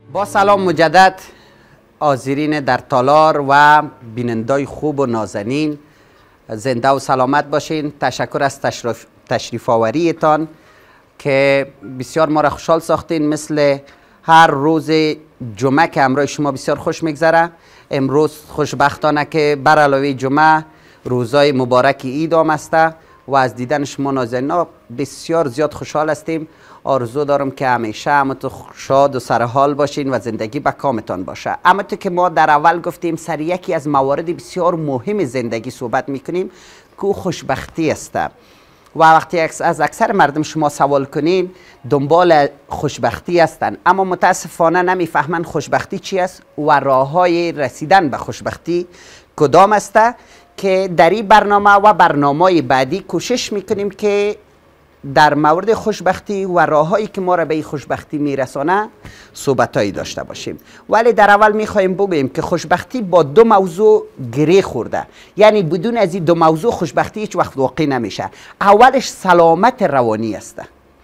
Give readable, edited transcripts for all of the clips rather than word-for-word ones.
با سلام مجدد حاضرین در تالار و بینندای خوب و نازنین، زنده و سلامت باشین. تشکر از تشریف آوریتان که بسیار ما را خوشحال ساختین. مثل هر روز جمعه که امروز شما بسیار خوش میگذره. امروز خوشبختانه که بر علاوه جمعه روزای مبارک عید هم است و از دیدن شما نازنینا بسیار زیاد خوشحال هستیم. آرزو دارم که همیشه همتون شاد و سرحال باشین و زندگی به کامتان باشه. اما تو که ما در اول گفتیم سر یکی از موارد بسیار مهم زندگی صحبت میکنیم که او خوشبختی است و وقتی از اکثر مردم شما سوال کنین دنبال خوشبختی هستن، اما متاسفانه نمیفهمن خوشبختی چی است و راههای رسیدن به خوشبختی کدام است، که در این برنامه و برنامه‌های بعدی کوشش میکنیم که در مورد خوشبختی و راههایی که ما را به این خوشبختی میرسانه صحبتایی داشته باشیم. ولی در اول میخوایم بگوییم که خوشبختی با دو موضوع گره خورده، یعنی بدون از این دو موضوع خوشبختی هیچ وقت واقع نمیشه. اولش سلامت روانی است.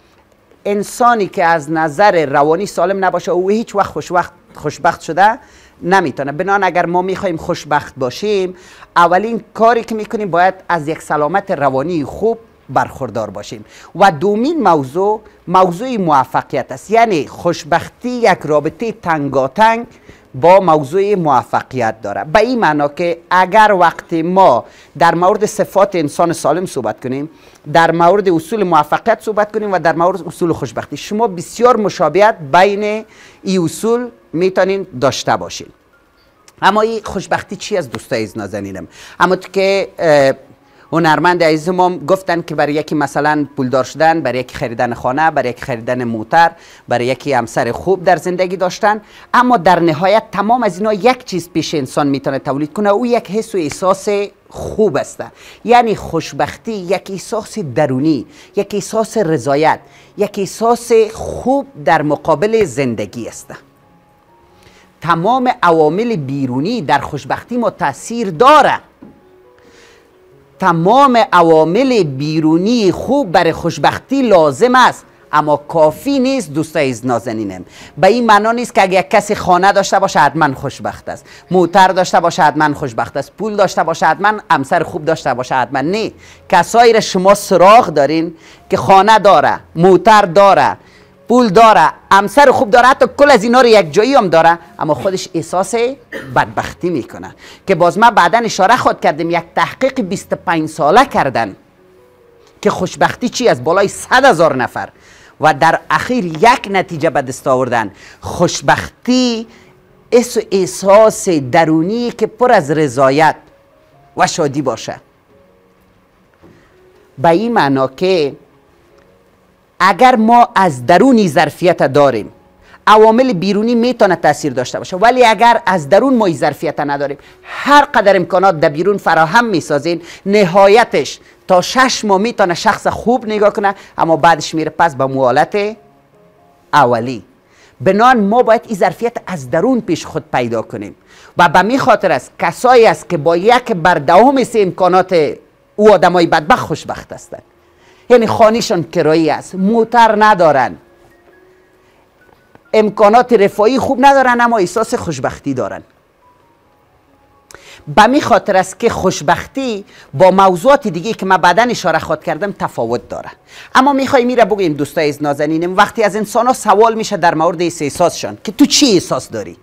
انسانی که از نظر روانی سالم نباشه او هیچ وقت خوشبخت شده نمیتونه. بنابراین اگر ما میخوایم خوشبخت باشیم، اولین کاری که میکنیم باید از یک سلامت روانی خوب برخوردار باشیم. و دومین موضوع موفقیت است، یعنی خوشبختی یک رابطه تنگاتنگ با موضوع موفقیت داره. به این معنا که اگر وقتی ما در مورد صفات انسان سالم صحبت کنیم، در مورد اصول موفقیت صحبت کنیم و در مورد اصول خوشبختی، شما بسیار مشابهت بین این اصول میتونین داشته باشین. اما این خوشبختی چی از دوستای نازنینم؟ اما تو که هنرمند عزیز ما گفتن که برای یکی مثلا پولدار شدن، برای یکی خریدن خانه، برای یکی خریدن موتر، برای یکی همسر خوب در زندگی داشتن، اما در نهایت تمام از اینا یک چیز پیش انسان میتونه تولید کنه، او یک حس و احساس خوب است. یعنی خوشبختی یک احساس درونی، یک احساس رضایت، یک احساس خوب در مقابل زندگی است. تمام عوامل بیرونی در خوشبختی ما تاثیر داره. تمام عوامل بیرونی خوب برای خوشبختی لازم است، اما کافی نیست دوستای نازنینم. به این معنا نیست که اگر یک کسی خانه داشته باشه حتما خوشبخت است، موتر داشته باشه حتما خوشبخت است، پول داشته باشه حتما، همسر خوب داشته باشه حتما. نه، کسایی را شما سراغ دارین که خانه داره، موتر داره، پول داره، همسر خوب داره، حتی کل از اینا رو یک جایی هم داره، اما خودش احساس بدبختی میکنه. که باز ما بعدا اشاره خود کردیم، یک تحقیق 25 ساله کردن که خوشبختی چی از بالای 100,000 نفر و در اخیر یک نتیجه به دست آوردن: خوشبختی احساس درونی که پر از رضایت و شادی باشه. به این معنا که اگر ما از درونی ظرفیت داریم، عوامل بیرونی میتونه تاثیر داشته باشه، ولی اگر از درون ما ظرفیت نداریم، هر قدر امکانات در بیرون فراهم میسازین، نهایتش تا 6 ماه میتونه شخص خوب نگاه کنه، اما بعدش میره پس به حالت اولی. بنابراین ما باید این ظرفیت از درون پیش خود پیدا کنیم و به می خاطر است کسایی است که با یک بردهم امکانات او آدمای بدبخت خوشبخت هستند. یعنی خانه‌شان کرایی است، موتر ندارن، امکانات رفاهی خوب ندارن، اما احساس خوشبختی دارن. به می خاطر است که خوشبختی با موضوعات دیگه که من بعدا اشاره خود کردم تفاوت داره. اما میخوایم میره بگیم دوستای نازنینم، وقتی از انسان ها سوال میشه در مورد احساسشان که تو چی احساس داری،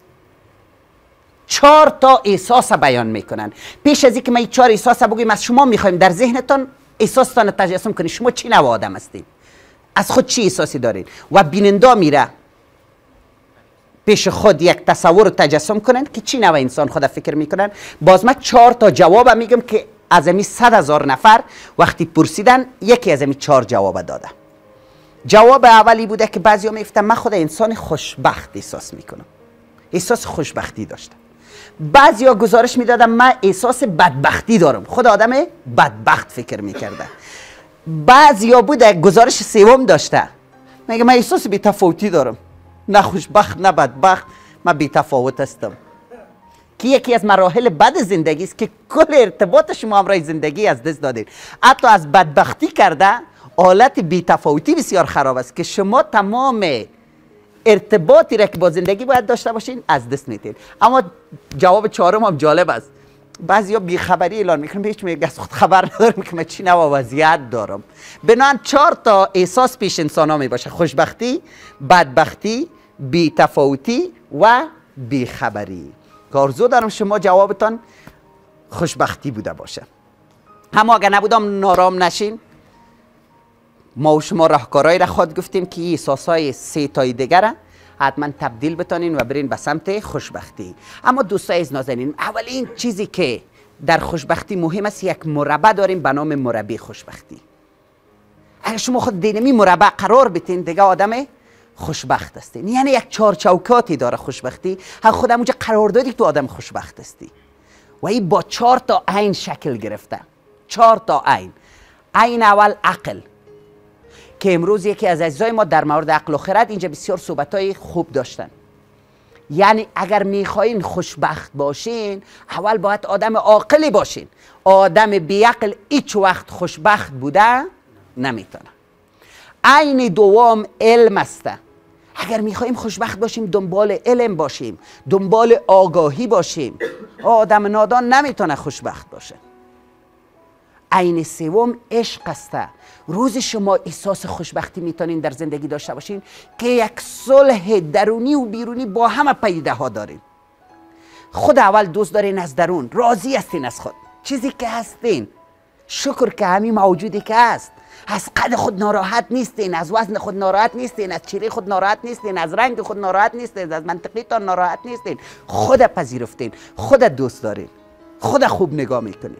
4 تا احساس بیان میکنن. پیش از اینکه ما این 4 احساس بگیم، از شما میخوایم در ذهنتان احساستان تجسم کنید. شما چی نوع آدم هستید؟ از خود چی احساسی دارین؟ و بیننده میره پیش خود یک تصور تجسم کنن که چی نوع انسان خود فکر میکنن. باز من 4 تا جواب میگم که از امی 100,000 نفر وقتی پرسیدن یکی از امی 4 جواب داده. جواب اولی بوده که بعضیا میگفتن من خود انسان خوشبخت احساس میکنم، احساس خوشبختی داشتم. بعضیا گزارش میدادن من احساس بدبختی دارم، خود آدم بدبخت فکر میکرده. بعضیا بوده گزارش سوم داشته میگه من احساس بی‌تفاوتی دارم، نه خوشبخت نه بدبخت، من بی‌تفاوت هستم. که یکی از مراحل بد زندگی است که کل ارتباط شما همراه زندگی از دست دادید. حتی از بدبختی کرده حالت بی‌تفاوتی بسیار خراب است که شما تمام ارتباطی را که با زندگی باید داشته باشین از دست میدین. اما جواب چهارم هم جالب است. بعضیا بیخبری اعلان میکنن، هیچ میگه از خود خبر ندارم که من چی نوا وضعیت دارم. بنابراین 4 تا احساس پیش انسان ها میباشه: خوشبختی، بدبختی، بی‌تفاوتی و بیخبری. آرزو دارم شما جوابتان خوشبختی بوده باشه. اما اگر نبودم نارام نشین. ما و شما راهکارهایی را خود گفتیم که این احساسهای 3 تای دیگر حتما تبدیل بتانین و برین به سمت خوشبختی. اما دوستای از نازنین، اولین چیزی که در خوشبختی مهم است، یک مربع داریم به نام مربع خوشبختی. اگر شما خود دینمی مربع قرار بتین دیگه آدم خوشبخت هستین. یعنی یک 4 چوکاتی داره خوشبختی. هم خودم اونجا قرار دادی تو آدم خوشبخت هستی و این با 4 تا عین شکل گرفته. 4 تا عین. عین اول عقل، که امروز یکی از عزیزای ما در مورد عقل و خرد اینجا بسیار صحبتای خوب داشتن. یعنی اگر میخواین خوشبخت باشین اول باید آدم عاقلی باشین. آدم بیعقل هیچ وقت خوشبخت بوده نمیتونه. عین دوم علم است. اگر میخوایم خوشبخت باشیم دنبال علم باشیم، دنبال آگاهی باشیم. آدم نادان نمیتونه خوشبخت باشه. عین سوم عشق است. روز شما احساس خوشبختی میتونین در زندگی داشته باشین که یک صلح درونی و بیرونی با همه پیده ها دارین. خود اول دوست دارین از درون، راضی هستین از خود، چیزی که هستین، شکر که همین موجودی که هست. از قد خود ناراحت نیستین، از وزن خود ناراحت نیستین، از چهره خود ناراحت نیستین، از رنگ خود ناراحت نیستین، از منطقیتان ناراحت نیستین. خود پذیرفتین، خود دوست دارین، خود خوب نگاه میکنین.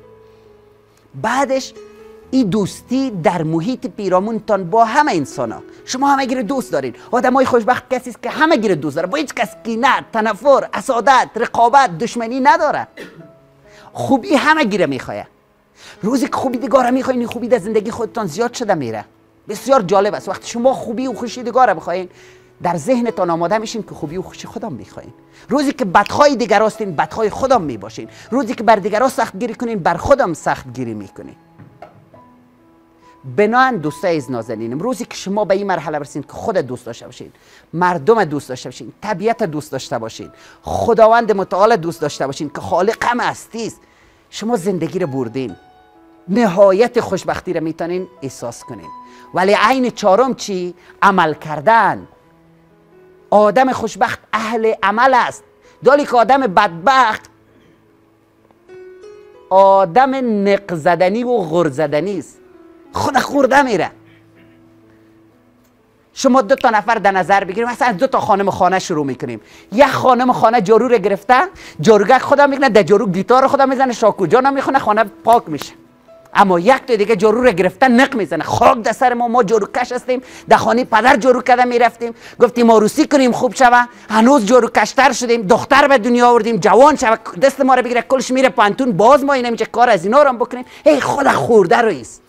بعدش این دوستی در محیط پیرامونتان با همه انسان ها. شما همه گیره دوست دارین. آدم های خوشبخت کسی است که همه گیره دوست داره، با هیچ کس کینه، تنفر، حسادت، رقابت، دشمنی نداره. خوبی همه گیره میخواه. روزی که خوبی دیگاره میخواین، خوبی در زندگی خودتان زیاد شده میره. بسیار جالب است. وقتی شما خوبی و خوشی دیگاره بخواین، در ذهنتان آماده میشین که خوبی و خوشی خودم میخواین. روزی که بدخواه دیگر هستین، بدخواه خودم میباشین. روزی که بر دیگرها سخت گیری کنین، بر خودم سخت گیری میکنین. بنان دوستای از نازنینم، روزی که شما به این مرحله برسید که خود دوست داشته باشین، مردم دوست داشته باشین، طبیعت دوست داشته باشین، خداوند متعال دوست داشته باشین که خالق همه هستی است، شما زندگی رو بردین. نهایت خوشبختی رو میتونین احساس کنین. ولی عین چهارم چی؟ عمل کردن. آدم خوشبخت اهل عمل است، دالی که آدم بدبخت آدم نق زدنی و غر زدنی است. خود خورده میره. شما 2 تا نفر در نظر بگیریم، مثلا از 2 تا خانم خانه شروع میکنیم. یک خانم خانه جارو رو گرفته، جاروگک خودم میکنه، در جارو گیتار خودم میزنه، شاکو جانم میخونه، خانه پاک میشه. اما یک تا دیگه جارو رو گرفته نق میزنه. خاک در سر ما جاروکش هستیم. در خانه پدر جارو کده میرفتیم، گفتیم عروسی کنیم خوب شوه، هنوز جاروکشتر شدیم، دختر به دنیا آوردیم، جوان شوه، دست ما رو بگیره کلش میره پانتون، باز ما نمیشه کار از اینا رو بکنیم. ای خدا خورده رویست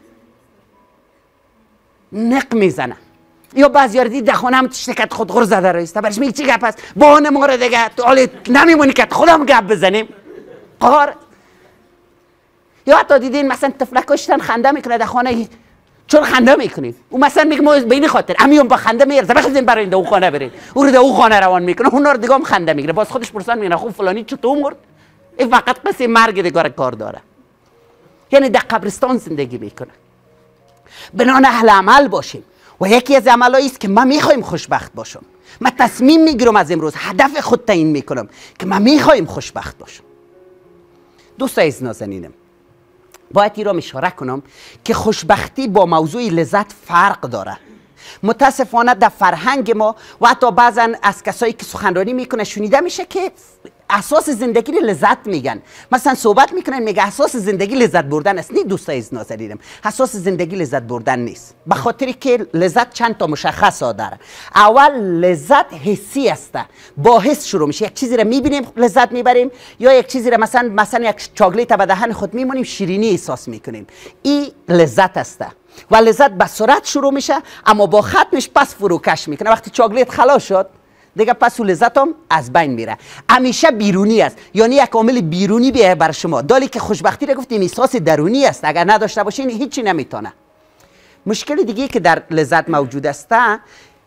نق میزنه. یا بعضی یار دید در خانه هم تشتکت خود غر زده رویسته، برش میگه چی گپ است؟ بانه ما رو دیگه تو حالی نمیمونی که خودم گپ بزنیم. قهار. یا حتی دیدین مثلا تفلکاشتن خنده میکنه در خانه، چون خنده میکنین؟ او مثلا میگه ما به این خاطر امیون با خنده میارزه بخوزین برای اون خانه برین، او رو در اون خانه روان میکنه، اونا رو دیگه هم خنده میگیره. باز خودش پرسان میگه خب فلانی چطور مرد؟ این فقط قصه مرگ دیگه کار داره. یعنی در قبرستان زندگی میکنه. بنان اهل عمل باشیم. و یکی از عملایی است که من میخوایم خوشبخت باشم. من تصمیم میگیرم از امروز هدف خود تعیین میکنم که من میخوایم خوشبخت باشم. دوستای از نازنینم، باید این را اشاره کنم که خوشبختی با موضوع لذت فرق داره. متاسفانه در فرهنگ ما و حتی بعضا از کسایی که سخنرانی میکنه شنیده میشه که اساس زندگی لذت میگن. مثلا صحبت میکنن میگه اساس زندگی لذت بردن است. نه دوستای از نازنینم، اساس زندگی لذت بردن نیست. به خاطری که لذت چند تا مشخص داره. اول لذت حسی است، با حس شروع میشه. یک چیزی رو میبینیم لذت میبریم، یا یک چیزی رو مثلا یک چاکلیت به دهن خود میمونیم شیرینی احساس میکنیم. این لذت است و لذت به سرعت شروع میشه اما با ختمش پس فروکش میکنه. وقتی چاکلیت خلاص شد دیگه پس لذت هم از بین میره. همیشه بیرونی است، یعنی یک عامل بیرونی بیه بر شما. دالی که خوشبختی رو گفتیم احساس درونی است، اگر نداشته باشین هیچی نمیتونه. مشکل دیگه که در لذت موجود است،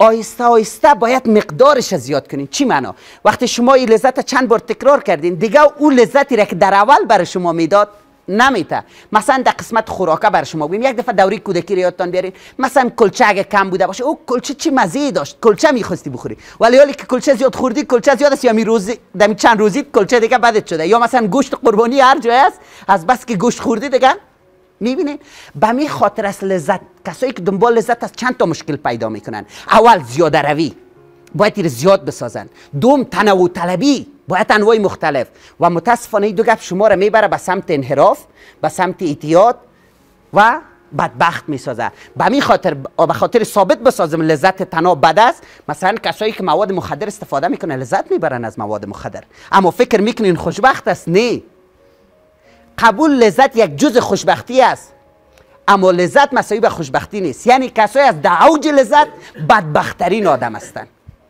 آهسته آهسته باید مقدارش زیاد کنین. چی معنا؟ وقتی شما این لذت چند بار تکرار کردین دیگه اون لذتی را که در اول برای شما میداد نمیته. مثلا در قسمت خوراکه برای شما بگیم، یک دفعه دوری کودکی رو یادتان بیارین، مثلا کلچه اگه کم بوده باشه، او کلچه چی مزه داشت، کلچه میخواستی بخوری، ولی حالی که کلچه زیاد خوردی، کلچه زیاد است، یا می روزی دمی چند روزی کلچه دیگه بدت شده، یا مثلا گوشت قربانی هر جای است از بس که گوشت خوردی دیگه. میبینین به می خاطر است لذت، کسایی که دنبال لذت از چند تا مشکل پیدا میکنن. اول زیاده روی، باید این زیاد بسازن. دوم تنوع طلبی، باید انواع مختلف. و متاسفانه این دو گپ شما را میبره به سمت انحراف، به سمت اعتیاد و بدبخت میسازه. به خاطر ثابت بسازم لذت تنها بد است، مثلا کسایی که مواد مخدر استفاده میکنن لذت میبرن از مواد مخدر، اما فکر میکنین خوشبخت است. نه، قبول لذت یک جز خوشبختی است، اما لذت مساوی به خوشبختی نیست. یعنی کسایی از در اوج لذت بدبخترین آدم هستند.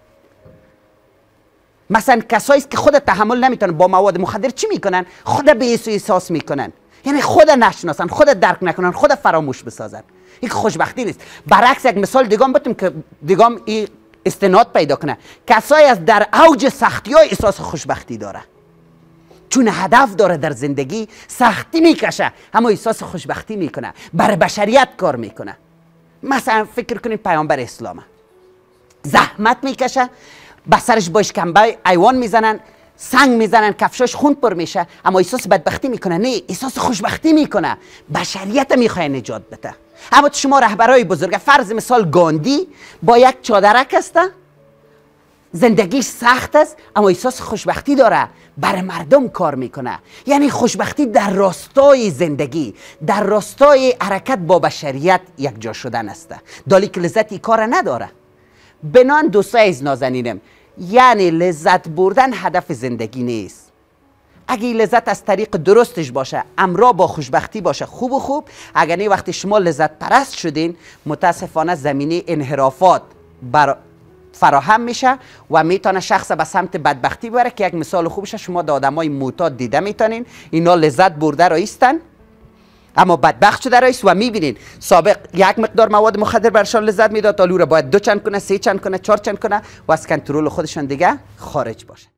مثلا کسایی که خود تحمل نمیتونن با مواد مخدر چی میکنن؟ خود به احساس میکنن، یعنی خود نشناسن، خود درک نکنن، خود فراموش بسازن. این خوشبختی نیست. برعکس یک مثال دیگام بتونم که دیگام این استناد پیدا کنه، کسایی از در اوج سختی های احساس خوشبختی داره، چون هدف داره در زندگی، سختی میکشه اما احساس خوشبختی میکنه، برای بشریت کار میکنه. مثلا فکر کنید پیامبر اسلام زحمت میکشه، به سرش با اشکمبه ایوان میزنن، سنگ میزنن، کفشاش خون پر میشه، اما احساس بدبختی میکنه؟ نه، احساس خوشبختی میکنه، بشریت میخواد نجات بده. اما شما رهبرای بزرگ، فرض مثال گاندی با یک چادرک است، زندگیش سخت است اما احساس خوشبختی داره، برای مردم کار میکنه. یعنی خوشبختی در راستای زندگی، در راستای حرکت با بشریت یک جا شدن است، دالی که لذتی کار نداره. بنان دوستای از نازنینم، یعنی لذت بردن هدف زندگی نیست. اگه لذت از طریق درستش باشه، امرا با خوشبختی باشه، خوب و خوب. اگر نه وقتی شما لذت پرست شدین، متاسفانه زمینه انحرافات فراهم میشه و میتونه شخص به سمت بدبختی ببره. که یک مثال خوبش شما در آدمای معتاد دیده میتونین، اینا لذت برده رایستن اما بدبخت شده رایست و میبینین سابق یک مقدار مواد مخدر برشان لذت میداد، تا لوره باید 2 چند کنه، 3 چند کنه، 4 چند کنه و از کنترل خودشان دیگه خارج باشه.